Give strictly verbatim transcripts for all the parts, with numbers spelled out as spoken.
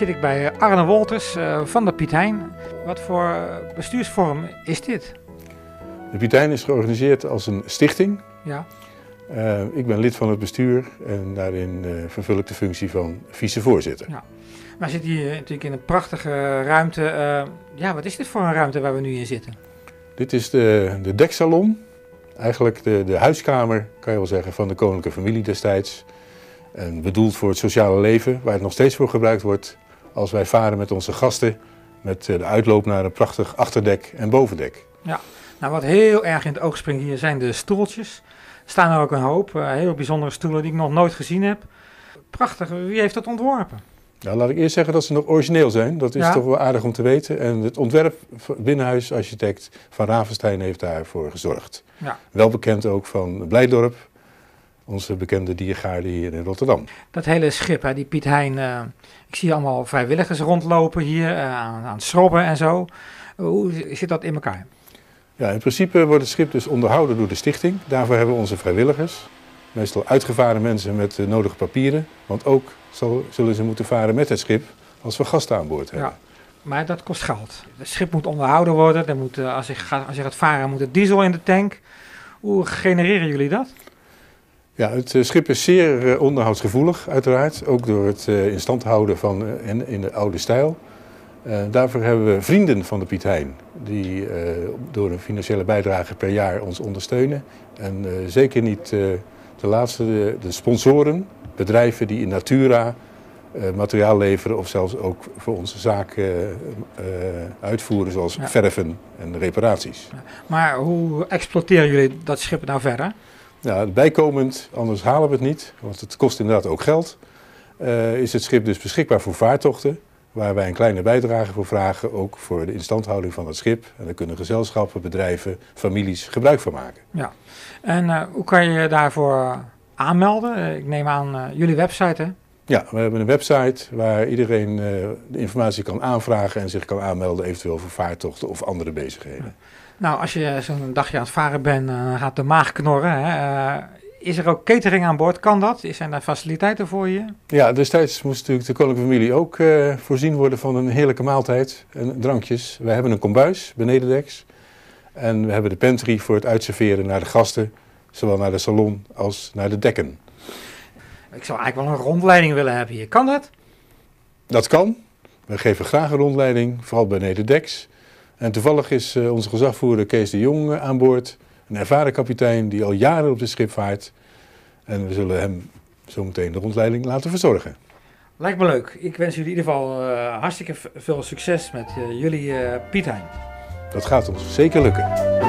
zit ik bij Arne Wolters uh, van de Piet Hein. Wat voor bestuursvorm is dit? De Piet Hein is georganiseerd als een stichting. Ja. Uh, ik ben lid van het bestuur en daarin uh, vervul ik de functie van vicevoorzitter. Ja. Maar zit hier natuurlijk in een prachtige ruimte. Uh, ja, wat is dit voor een ruimte waar we nu in zitten? Dit is de, de deksalon. Eigenlijk de, de huiskamer, kan je wel zeggen, van de koninklijke familie destijds. En bedoeld voor het sociale leven, waar het nog steeds voor gebruikt wordt als wij varen met onze gasten. Met de uitloop naar een prachtig achterdek en bovendek. Ja, nou wat heel erg in het oog springt hier zijn de stoeltjes. Er staan er ook een hoop, uh, heel bijzondere stoelen die ik nog nooit gezien heb. Prachtig, wie heeft dat ontworpen? Nou, laat ik eerst zeggen dat ze nog origineel zijn. Dat is ja. toch wel aardig om te weten. En het ontwerp binnenhuisarchitect Van Ravenstein heeft daarvoor gezorgd. Ja. Wel bekend ook van Blijdorp, onze bekende diergaarde hier in Rotterdam. Dat hele schip, hè, die Piet Hein, uh, ik zie allemaal vrijwilligers rondlopen hier, uh, aan, aan het schrobben en zo. Hoe zit dat in elkaar? Ja, in principe wordt het schip dus onderhouden door de stichting. Daarvoor hebben we onze vrijwilligers. Meestal uitgevaren mensen met de nodige papieren. Want ook zal, zullen ze moeten varen met het schip als we gasten aan boord hebben. Ja, maar dat kost geld. Het schip moet onderhouden worden. Er moet, als, je gaat, als je gaat varen moet er diesel in de tank. Hoe genereren jullie dat? Ja, het schip is zeer onderhoudsgevoelig uiteraard. Ook door het in stand houden van en in de oude stijl. Uh, daarvoor hebben we vrienden van de Piet Hein die uh, door een financiële bijdrage per jaar ons ondersteunen. En uh, zeker niet uh, de laatste, de, de sponsoren, bedrijven die in natura uh, materiaal leveren of zelfs ook voor onze zaak uh, uh, uitvoeren zoals ja. verven en reparaties. Ja. Maar hoe exploiteren jullie dat schip nou verder? Ja, bijkomend, anders halen we het niet, want het kost inderdaad ook geld, uh, is het schip dus beschikbaar voor vaartochten. Waar wij een kleine bijdrage voor vragen, ook voor de instandhouding van het schip. En daar kunnen gezelschappen, bedrijven, families gebruik van maken. Ja, en uh, hoe kan je je daarvoor aanmelden? Uh, ik neem aan uh, jullie website, hè? Ja, we hebben een website waar iedereen uh, de informatie kan aanvragen en zich kan aanmelden, eventueel voor vaartochten of andere bezigheden. Ja. Nou, als je zo'n dagje aan het varen bent, dan uh, gaat de maag knorren, hè? Uh, Is er ook catering aan boord? Kan dat? Zijn daar faciliteiten voor je? Ja, destijds moest natuurlijk de koninklijke familie ook uh, voorzien worden van een heerlijke maaltijd en drankjes. We hebben een kombuis benedendeks en we hebben de pantry voor het uitserveren naar de gasten, zowel naar de salon als naar de dekken. Ik zou eigenlijk wel een rondleiding willen hebben hier. Kan dat? Dat kan. We geven graag een rondleiding, vooral benedendeks. En toevallig is uh, onze gezagvoerder Kees de Jong uh, aan boord. Een ervaren kapitein die al jaren op het schip vaart. En we zullen hem zo meteen de rondleiding laten verzorgen. Lijkt me leuk. Ik wens jullie in ieder geval uh, hartstikke veel succes met uh, jullie uh, Piet Hein. Dat gaat ons zeker lukken.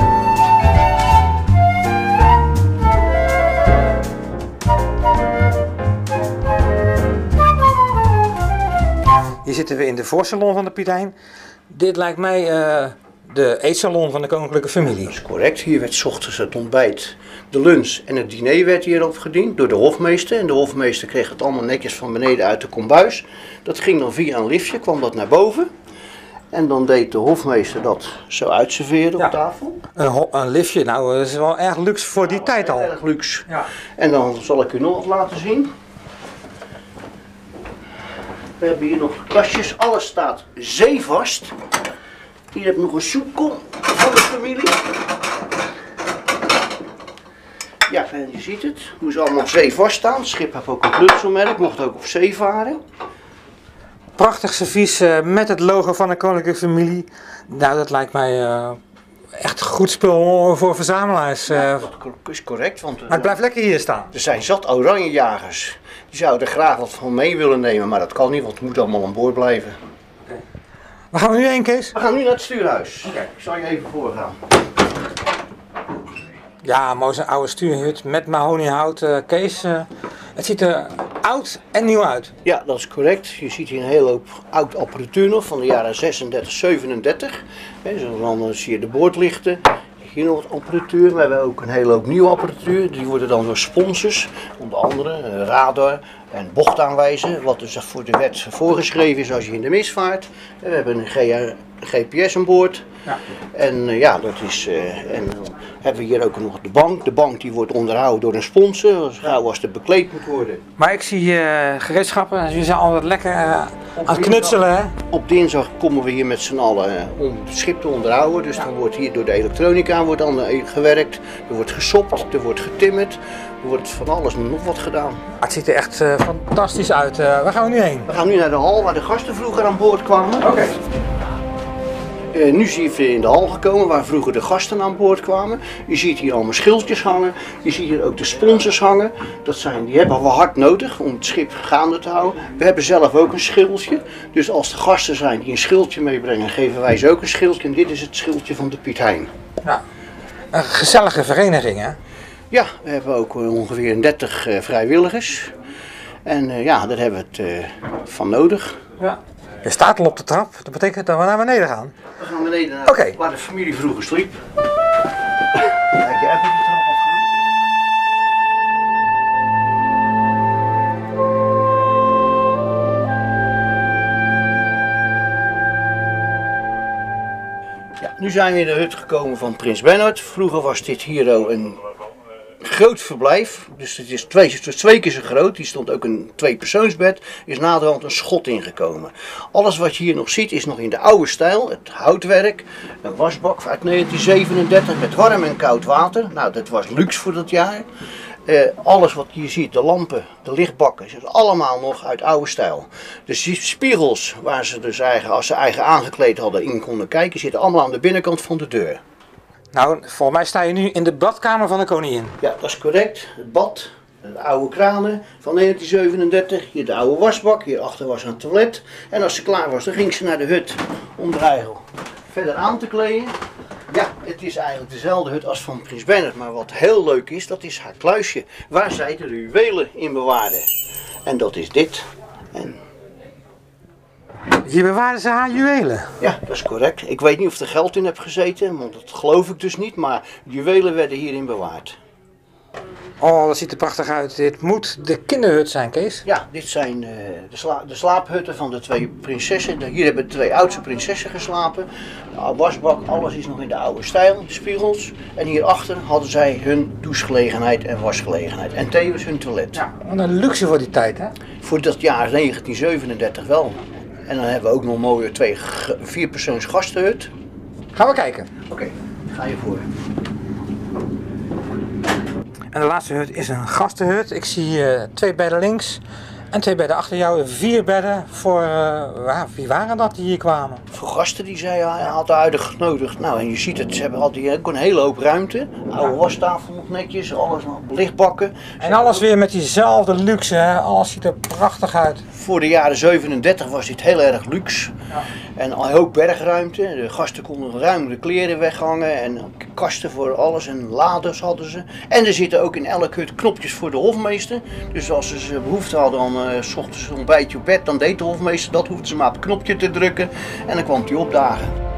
Hier zitten we in de voorsalon van de Piet Hein. Dit lijkt mij uh, de eetsalon van de koninklijke familie. Dat is correct. Hier werd 's ochtends het ontbijt, de lunch en het diner werd hierop gediend door de hofmeester. En de hofmeester kreeg het allemaal netjes van beneden uit de kombuis. Dat ging dan via een liftje, kwam dat naar boven. En dan deed de hofmeester dat zo uitserveren ja. op tafel. Een, een liftje, nou dat is wel erg luxe voor die nou, tijd al. Erg luxe. Ja. En dan zal ik u nog wat laten zien. We hebben hier nog kastjes, alles staat zeevast. Hier heb ik nog een soepkom van de familie. Ja, en je ziet het, hoe ze allemaal op zee vast staan. Het schip heeft ook een plutselmerk, mocht ook op zee varen. Prachtig servies uh, met het logo van de koninklijke familie. Nou, dat lijkt mij uh, echt goed spul voor verzamelaars. Uh. Ja, dat is correct. Want, uh, maar het blijft lekker hier staan. Er zijn zat oranjejagers. Die zouden er graag wat van mee willen nemen, maar dat kan niet, want het moet allemaal aan boord blijven. Okay. Waar gaan we nu heen, Kees? We gaan nu naar het stuurhuis. Okay. Ik zal je even voorgaan. Ja, mooi zo'n oude stuurhut met mahoniehout. Uh, Kees, uh, het ziet er oud en nieuw uit. Ja, dat is correct. Je ziet hier een hele hoop oud apparatuur nog van de jaren zesendertig, zevenendertig. He, zo dan zie je de boordlichten. Hier nog wat apparatuur. We hebben ook een hele hoop nieuwe apparatuur. Die worden dan door sponsors, onder andere radar, en bocht aanwijzen, wat dus voor de wet voorgeschreven is als je in de mist vaart. En we hebben een G P S aan boord. Ja. En uh, ja, dat is. Uh, en dan hebben we hier ook nog de bank. De bank die wordt onderhouden door een sponsor, zo gauw als het bekleed moet worden. Maar ik zie uh, gereedschappen, jullie zijn altijd lekker uh, aan het knutselen, hè? Op dinsdag komen we hier met z'n allen uh, om het schip te onderhouden. Dus ja. Dan wordt hier door de elektronica wordt dan, uh, gewerkt, er wordt gesopt, er wordt getimmerd. Er wordt van alles en nog wat gedaan. Het ziet er echt uh, fantastisch uit. Uh, waar gaan we nu heen? We gaan nu naar de hal waar de gasten vroeger aan boord kwamen. Oké. Okay. Uh, nu zie je in de hal gekomen waar vroeger de gasten aan boord kwamen. Je ziet hier allemaal schildjes hangen. Je ziet hier ook de sponsors hangen. Dat zijn, die hebben we hard nodig om het schip gaande te houden. We hebben zelf ook een schildje. Dus als er gasten zijn die een schildje meebrengen, geven wij ze ook een schildje. En dit is het schildje van de Piet Hein. Ja, een gezellige vereniging, hè? Ja, we hebben ook ongeveer dertig uh, vrijwilligers. En uh, ja, daar hebben we het uh, van nodig. Ja. Je staat al op de trap, dat betekent dat we naar beneden gaan. We gaan beneden naar okay. waar de familie vroeger sliep. Kijk, je even de trap afgaan. Ja, nu zijn we in de hut gekomen van Prins Bernhard. Vroeger was dit hier een groot verblijf, dus het is twee, het is twee keer zo groot. Hier stond ook een tweepersoonsbed, is naderhand een schot ingekomen. Alles wat je hier nog ziet is nog in de oude stijl, het houtwerk, een wasbak uit negentien zevenendertig met warm en koud water. Nou, dat was luxe voor dat jaar. Uh, alles wat je ziet, de lampen, de lichtbakken, is allemaal nog uit oude stijl. Dus die spiegels waar ze dus eigen, als ze eigen aangekleed hadden in konden kijken, zitten allemaal aan de binnenkant van de deur. Nou, volgens mij sta je nu in de badkamer van de koningin. Ja, dat is correct. Het bad, de oude kranen van negentien zevenendertig. Hier de oude wasbak, hierachter was een toilet. En als ze klaar was, dan ging ze naar de hut om de eigel verder aan te kleden. Ja, het is eigenlijk dezelfde hut als van Prins Bernhard. Maar wat heel leuk is, dat is haar kluisje. Waar zij de juwelen in bewaarde. En dat is dit. En hier bewaarden ze haar juwelen? Ja, dat is correct. Ik weet niet of er geld in heeft gezeten, want dat geloof ik dus niet. Maar de juwelen werden hierin bewaard. Oh, dat ziet er prachtig uit. Dit moet de kinderhut zijn, Kees? Ja, dit zijn uh, de, sla de slaaphutten van de twee prinsessen. Hier hebben de twee oudste prinsessen geslapen. De wasbak, alles is nog in de oude stijl, de spiegels. En hierachter hadden zij hun douchegelegenheid en wasgelegenheid. En tevens hun toilet. Ja, wat een luxe voor die tijd, hè? Voor dat jaar negentien zevenendertig wel. En dan hebben we ook nog een mooie twee vierpersoons gastenhut. Gaan we kijken. Oké, okay, ga je voor. En de laatste hut is een gastenhut. Ik zie uh, twee bedden links en twee bedden achter jou. Vier bedden voor, uh, wie waren dat die hier kwamen? Voor gasten die zij hadden uitgenodigd. Nou, en je ziet het, ze hebben altijd ook een hele hoop ruimte. Oude wastafel nog netjes, alles nog lichtbakken. En alles weer met diezelfde luxe, hè? Alles ziet er prachtig uit. Voor de jaren zevenendertig was dit heel erg luxe. Ja. En een hoop bergruimte. De gasten konden ruim de kleren weghangen en kasten voor alles en laders hadden ze. En er zitten ook in elke hut knopjes voor de hofmeester. Dus als ze behoefte hadden aan uh, 's ochtends een ontbijtje op bed, dan deed de hofmeester dat, hoefden ze maar op het knopje te drukken en dan kwam hij opdagen.